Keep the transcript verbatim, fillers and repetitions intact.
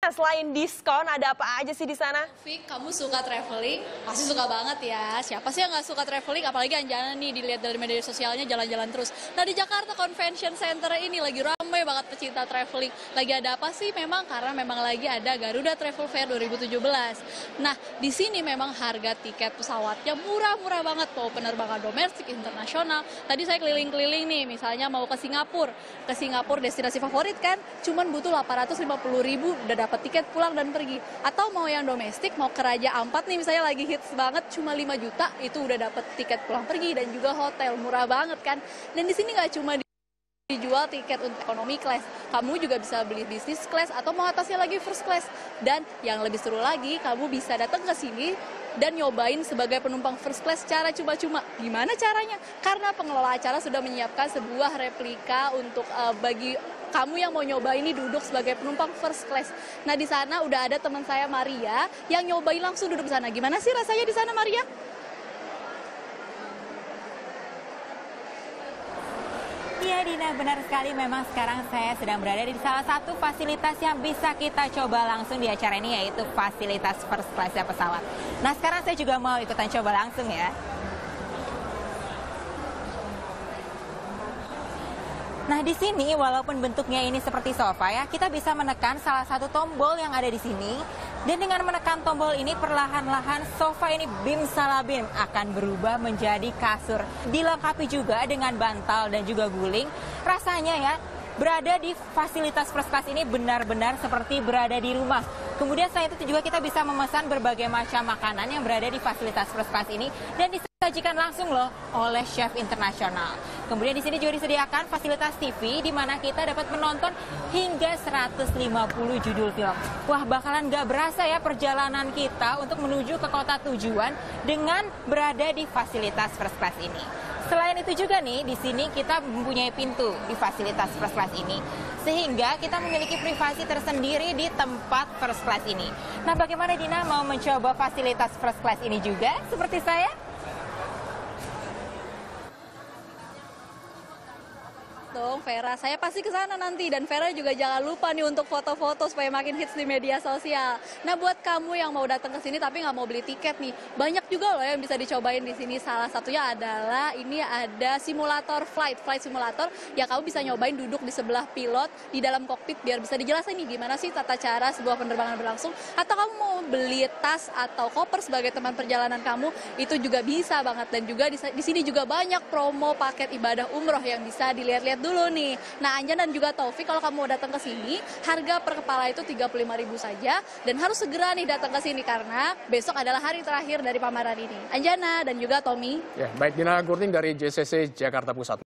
selain diskon, ada apa aja sih di sana? Fik, kamu suka traveling? Pasti suka banget ya. Siapa sih yang nggak suka traveling? Apalagi Anjana nih, dilihat dari media sosialnya jalan-jalan terus. Nah, di Jakarta Convention Center ini lagi ramai banget pecinta traveling. Lagi ada apa sih? Memang karena memang lagi ada Garuda Travel Fair dua ribu tujuh belas. Nah, di sini memang harga tiket pesawatnya murah-murah banget. Mau penerbangan domestik, internasional. Tadi saya keliling-keliling nih, misalnya mau ke Singapura. Ke Singapura destinasi favorit kan? Cuman butuh delapan ratus lima puluh ribu udah dapat tiket pulang dan pergi. Atau mau yang domestik, mau ke Raja Ampat nih misalnya lagi hits banget, cuma lima juta itu udah dapat tiket pulang pergi dan juga hotel, murah banget kan. Dan di sini nggak cuma dijual tiket untuk economy class, kamu juga bisa beli business class atau mau atasnya lagi first class. Dan yang lebih seru lagi, kamu bisa datang ke sini dan nyobain sebagai penumpang first class secara cuma-cuma. Gimana caranya? Karena pengelola acara sudah menyiapkan sebuah replika untuk uh, bagi kamu yang mau nyoba ini duduk sebagai penumpang first class. Nah, di sana udah ada teman saya Maria yang nyobain langsung duduk di sana. Gimana sih rasanya di sana, Maria? Iya Dina, benar sekali, memang sekarang saya sedang berada di salah satu fasilitas yang bisa kita coba langsung di acara ini, yaitu fasilitas first class pesawat. Nah, sekarang saya juga mau ikutan coba langsung ya. Nah, di sini walaupun bentuknya ini seperti sofa ya, kita bisa menekan salah satu tombol yang ada di sini. Dan dengan menekan tombol ini perlahan-lahan sofa ini bim salabim akan berubah menjadi kasur. Dilengkapi juga dengan bantal dan juga guling. Rasanya ya, berada di fasilitas first class ini benar-benar seperti berada di rumah. Kemudian selain itu juga kita bisa memesan berbagai macam makanan yang berada di fasilitas first class ini dan disajikan langsung loh oleh chef internasional. Kemudian di sini juga disediakan fasilitas T V di mana kita dapat menonton hingga seratus lima puluh judul film. Wah, bakalan gak berasa ya perjalanan kita untuk menuju ke kota tujuan dengan berada di fasilitas first class ini. Selain itu juga nih, di sini kita mempunyai pintu di fasilitas first class ini. Sehingga kita memiliki privasi tersendiri di tempat first class ini. Nah, bagaimana Dina, mau mencoba fasilitas first class ini juga seperti saya? Dong, Vera, saya pasti ke sana nanti, dan Vera juga jangan lupa nih untuk foto-foto supaya makin hits di media sosial. Nah, buat kamu yang mau datang ke sini tapi nggak mau beli tiket nih, banyak juga loh yang bisa dicobain di sini. Salah satunya adalah ini ada simulator flight, flight simulator yang kamu bisa nyobain duduk di sebelah pilot di dalam kokpit biar bisa dijelasin nih gimana sih tata cara sebuah penerbangan berlangsung. Atau kamu mau beli tas atau koper sebagai teman perjalanan kamu, itu juga bisa banget. Dan juga di, di sini juga banyak promo paket ibadah umroh yang bisa dilihat-lihat dulu nih. Nah, Anjan dan juga Taufik, kalau kamu mau datang ke sini, harga per kepala itu tiga puluh lima ribu saja dan harus segera nih datang ke sini karena besok adalah hari terakhir dari pameran ini. Anjana dan juga Tommy. Ya, baik, Dina Gurning dari J C C Jakarta Pusat.